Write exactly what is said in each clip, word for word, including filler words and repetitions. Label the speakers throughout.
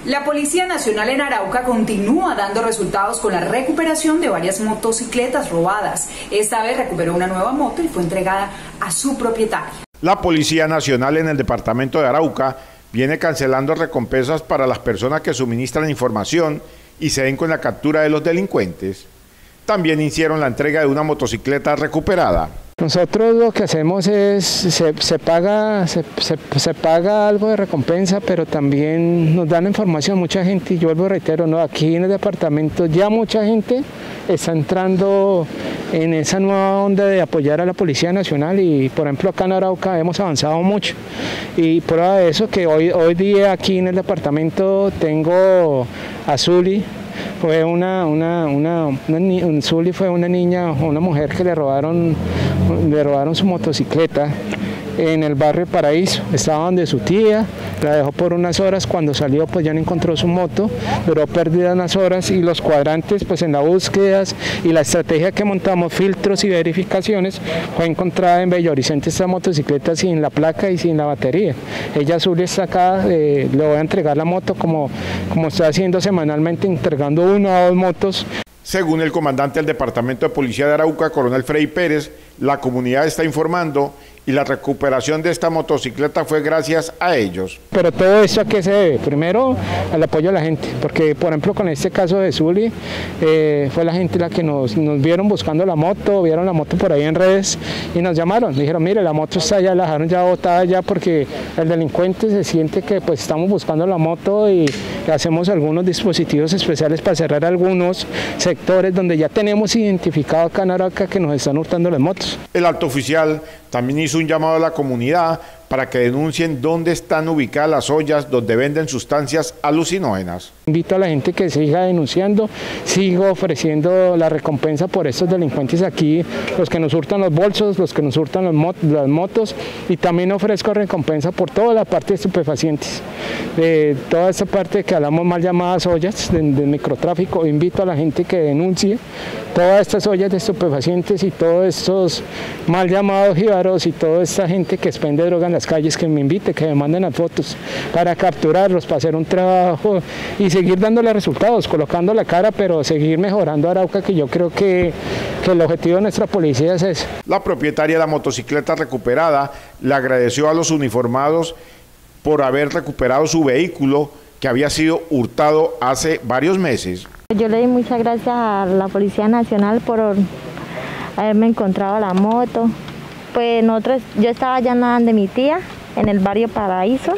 Speaker 1: La Policía Nacional en Arauca continúa dando resultados con la recuperación de varias motocicletas robadas. Esta vez recuperó una nueva moto y fue entregada a su propietario.
Speaker 2: La Policía Nacional en el departamento de Arauca viene cancelando recompensas para las personas que suministran información y se den con la captura de los delincuentes. También hicieron la entrega de una motocicleta recuperada.
Speaker 3: Nosotros lo que hacemos es, se, se, paga, se, se, se paga algo de recompensa, pero también nos dan información, mucha gente, y yo vuelvo a reitero, no, aquí en el departamento ya mucha gente está entrando en esa nueva onda de apoyar a la Policía Nacional y por ejemplo acá en Arauca hemos avanzado mucho y prueba de eso que hoy, hoy día aquí en el departamento tengo a Zuli. Fue una, una, una, una, Zuli fue una niña, una mujer que le robaron, le robaron su motocicleta en el barrio Paraíso. Estaba donde su tía, la dejó por unas horas, cuando salió pues ya no encontró su moto, duró perdida unas horas y los cuadrantes pues en las búsquedas y la estrategia que montamos, filtros y verificaciones, fue encontrada en Bello Horizonte esta motocicleta sin la placa y sin la batería. Ella Zuli está acá, eh, le voy a entregar la moto como, como está haciendo semanalmente, entregando una o dos motos.
Speaker 2: Según el comandante del Departamento de Policía de Arauca, coronel Freddy Pérez, la comunidad está informando y la recuperación de esta motocicleta fue gracias a ellos.
Speaker 3: Pero todo esto ¿a qué se debe? Primero al apoyo de la gente, porque por ejemplo con este caso de Zuli, eh, fue la gente la que nos, nos vieron buscando la moto, vieron la moto por ahí en redes y nos llamaron, dijeron mire la moto está allá, la dejaron ya botada ya porque el delincuente se siente que pues estamos buscando la moto y hacemos algunos dispositivos especiales para cerrar algunos sectores donde ya tenemos identificado acá en Arauca que nos están hurtando las motos.
Speaker 2: El alto oficial también hizo un llamado a la comunidad para que denuncien dónde están ubicadas las ollas donde venden sustancias alucinógenas.
Speaker 3: Invito a la gente que siga denunciando, sigo ofreciendo la recompensa por estos delincuentes aquí, los que nos hurtan los bolsos, los que nos hurtan los mot las motos, y también ofrezco recompensa por toda la parte de estupefacientes, de toda esta parte que hablamos mal llamadas ollas de, de microtráfico. Invito a la gente que denuncie todas estas ollas de estupefacientes y todos estos mal llamados jíbaros y toda esta gente que expende droga en las calles, que me invite, que me manden las fotos para capturarlos, para hacer un trabajo y seguir dándole resultados, colocando la cara, pero seguir mejorando Arauca, que yo creo que, que el objetivo de nuestra policía es ese.
Speaker 2: La propietaria de la motocicleta recuperada le agradeció a los uniformados por haber recuperado su vehículo que había sido hurtado hace varios meses.
Speaker 4: Yo le doy muchas gracias a la Policía Nacional por haberme encontrado la moto. Pues nosotros, yo estaba allá en la de mi tía, en el barrio Paraíso,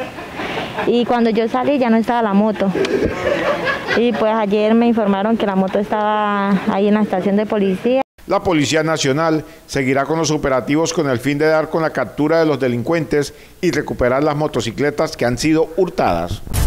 Speaker 4: y cuando yo salí ya no estaba la moto. Y pues ayer me informaron que la moto estaba ahí en la estación de policía.
Speaker 2: La Policía Nacional seguirá con los operativos con el fin de dar con la captura de los delincuentes y recuperar las motocicletas que han sido hurtadas.